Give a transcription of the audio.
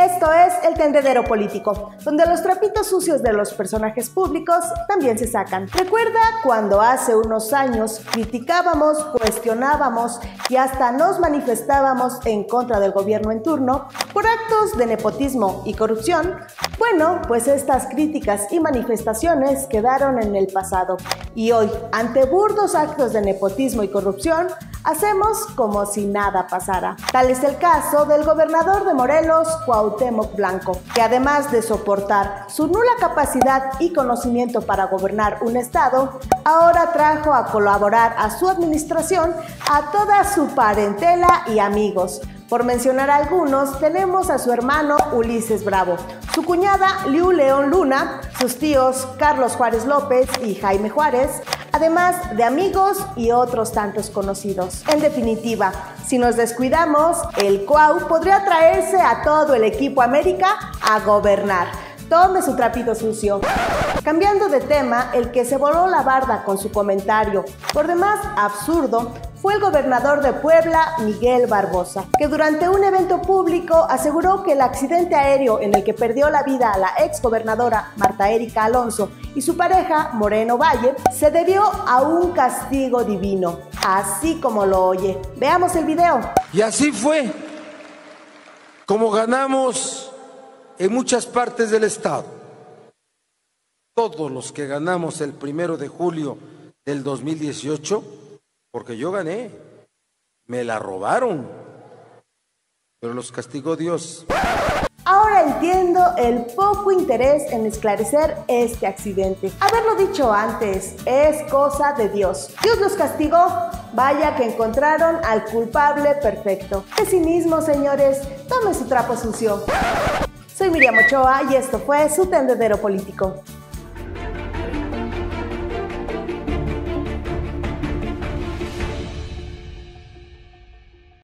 Esto es El Tendedero Político, donde los trapitos sucios de los personajes públicos también se sacan. ¿Recuerda cuando hace unos años criticábamos, cuestionábamos y hasta nos manifestábamos en contra del gobierno en turno por actos de nepotismo y corrupción? Bueno, pues estas críticas y manifestaciones quedaron en el pasado y hoy, ante burdos actos de nepotismo y corrupción, hacemos como si nada pasara. Tal es el caso del gobernador de Morelos, Cuauhtémoc Blanco, que además de soportar su nula capacidad y conocimiento para gobernar un estado, ahora trajo a colaborar a su administración a toda su parentela y amigos. Por mencionar algunos, tenemos a su hermano Ulises Bravo, su cuñada Liu León Luna, sus tíos Carlos Juárez López y Jaime Juárez, además de amigos y otros tantos conocidos. En definitiva, si nos descuidamos, el Cuau podría traerse a todo el equipo América a gobernar. Tome su trapito sucio. Cambiando de tema, el que se voló la barda con su comentario, por demás absurdo, fue el gobernador de Puebla, Miguel Barbosa, que durante un evento público aseguró que el accidente aéreo en el que perdió la vida la exgobernadora Marta Erika Alonso y su pareja, Moreno Valle, se debió a un castigo divino, así como lo oye. Veamos el video. Y así fue como ganamos en muchas partes del estado. Todos los que ganamos el 1 de julio del 2018, porque yo gané, me la robaron, pero los castigó Dios. Ahora entiendo el poco interés en esclarecer este accidente. Haberlo dicho antes, es cosa de Dios. Dios los castigó, vaya que encontraron al culpable perfecto. De sí mismo, señores, tomen su trapo sucio. Soy Miriam Ochoa y esto fue su Tendedero Político.